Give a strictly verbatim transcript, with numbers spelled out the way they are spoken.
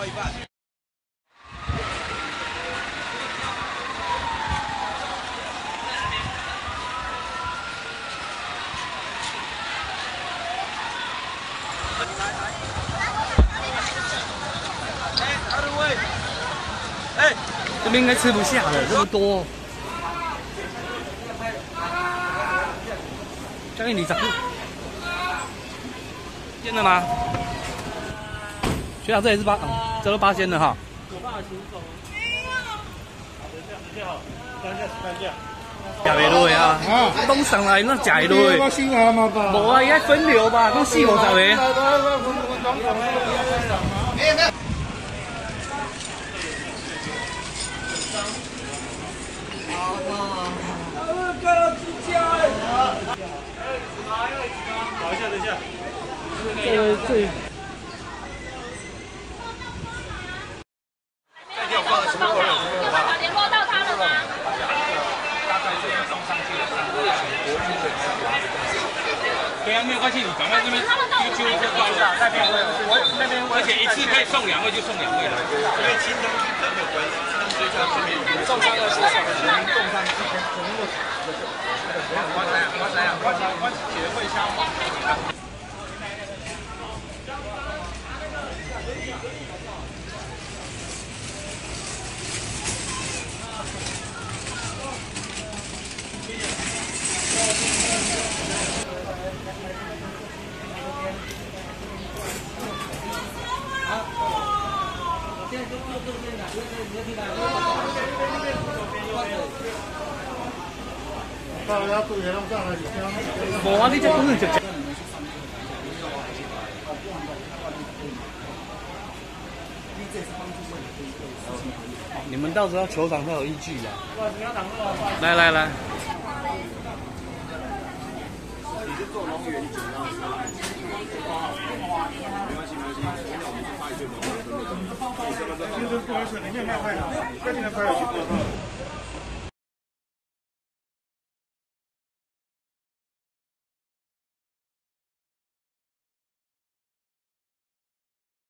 到一半。哎，二位，哎，这边应该吃不下了，这么多。将近二十个。鲜的吗？学长，这也是八，这都八仙的哈。我爸请走。没有。等一下，等一下，等一下，等一下。假的落啊！啊，拢上来那假的落。我新下嘛吧。无啊，伊爱分流吧，拢四五十个。等一下，等一下。这个这。再跳高的时候，有办法联络到他了吗？大概这样送上去了，国军的支援。对啊，没有关系，你赶快这边丢丢就到了。那边我那边，而且一次可以送两位，就送两位了。因为清东区真的有关系，清东区这边重伤的是什么？重伤之前全部都。我知啊，我知啊，我我协会消防。无啊，你这可能就。你们到时候球场才有依据的。来来来。你是做龙源酒啊？没关系没关系，现在我们是发一堆龙源的那种。不好意思，里面卖快了，快进来快了。